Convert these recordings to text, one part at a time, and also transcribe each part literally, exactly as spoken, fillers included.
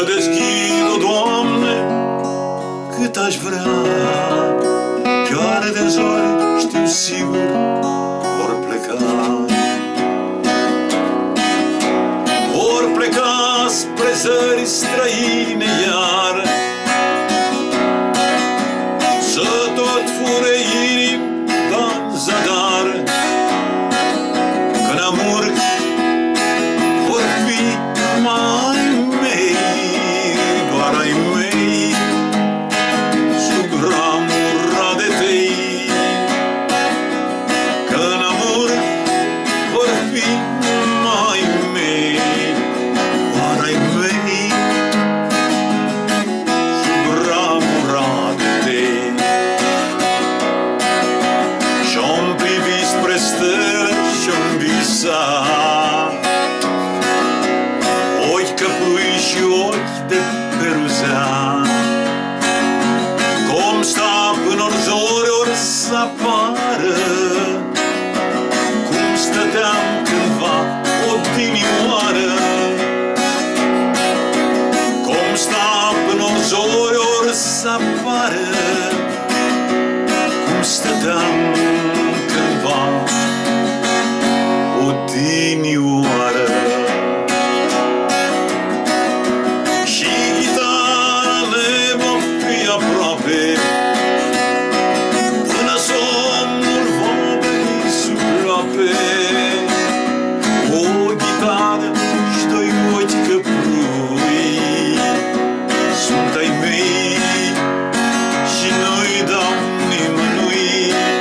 deschid-o, Doamne, cât aș vrea. Chiar de zori, știu sigur, vor pleca. Vor pleca spre țări străine iar, să tot fure inimi în zadar. Că n-amurg vor fi mai mei, doar ai mei, sub ramura de tei. Că n-amurg vor fi mai mei, doar ai mei, sub ramura de tei. Și-om privi spre stele și-om visa, ochi căprui și ochi de peruzea. Cum sta până ori zori ori s-apară, cum stăteam cândva odinioară. Cum sta până ori zori ori s-apară, cum stăteam cândva odinioară. Și chitara ne va fi aproape, până somnul va veni sub groape. O chitară și doi ochi căprui sunt ai mei și nu-i dau nimănui.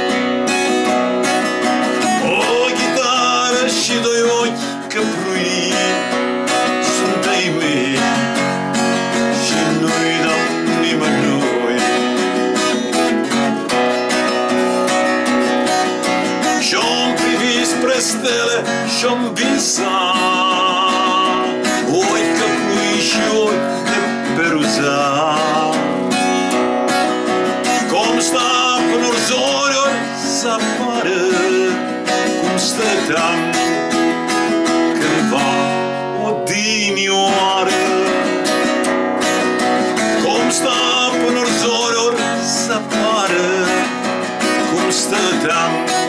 O chitară și doi ochi căprui sunt ai mei și nu-i dau nimănui. Și-om privi spre stele și-om visa, ochi căprui și ochi de peruzea. Cum sta până ori zori ori s-apară, cum stăteam cândva odinioară. Cum sta până ori zori ori s-apară, cum stăteam